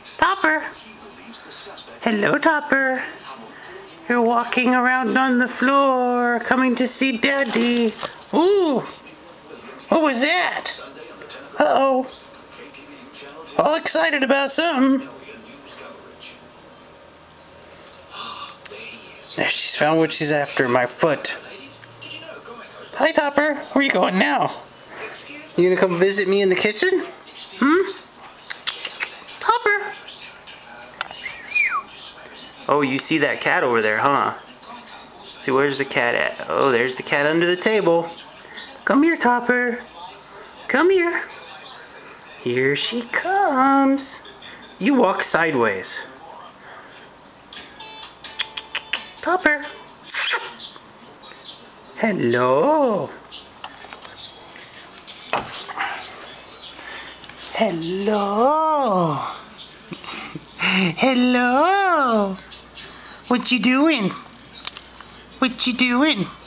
Topper. Hello, Topper. You're walking around on the floor, coming to see Daddy. Ooh, what was that? Uh-oh. All excited about something. There, she's found what she's after, my foot. Hi, Topper. Where are you going now? You gonna come visit me in the kitchen? Topper. Oh, you see that cat over there, huh? See, where's the cat at? Oh, there's the cat under the table. Come here, Topper. Come here. Here she comes. You walk sideways. Topper. Hello. Hello. Hello. What you doing? What you doing?